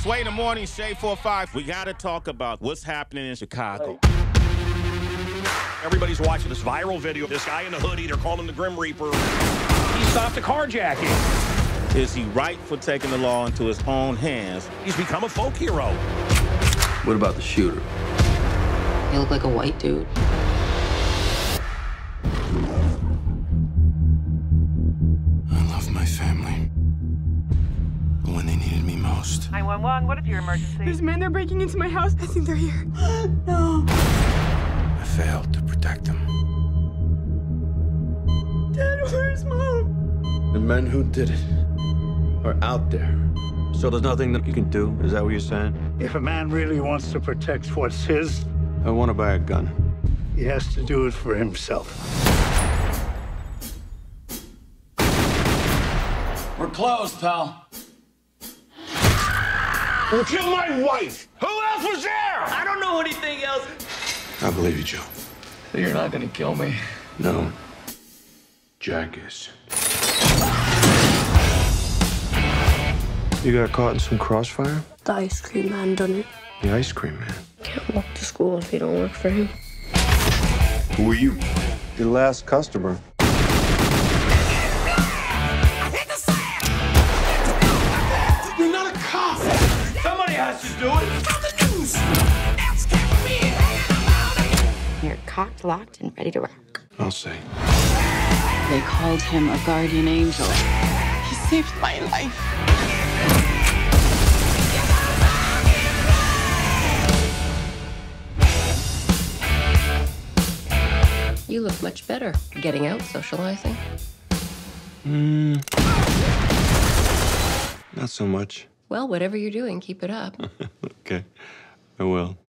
Sway in the morning, Shade 4-5. We got to talk about what's happening in Chicago. Everybody's watching this viral video. This guy in the hoodie, they're calling him the Grim Reaper. He stopped a carjacking. Is he right for taking the law into his own hands? He's become a folk hero. What about the shooter? You look like a white dude. I love my family. But when they needed me most. 911, what is your emergency? There's men, they're breaking into my house. I think they're here. No. I failed to protect them. Dad, where's Mom? The men who did it are out there. So there's nothing that you can do? Is that what you're saying? If a man really wants to protect what's his, I want to buy a gun. he has to do it for himself. We're closed, pal. You killed my wife. Who else was there? I don't know anything else. I believe you, Joe. So you're not gonna kill me? No. Jack is. You got caught in some crossfire? The ice cream man done it. The ice cream man. Can't walk to school if you don't work for him. Who are you? Your last customer. You're not a cop. Somebody has to do it. You're cocked, locked, and ready to rock. I'll say. They called him a guardian angel. He saved my life. You look much better. Getting out, socializing. Not so much. Well, whatever you're doing, keep it up. Okay, I will.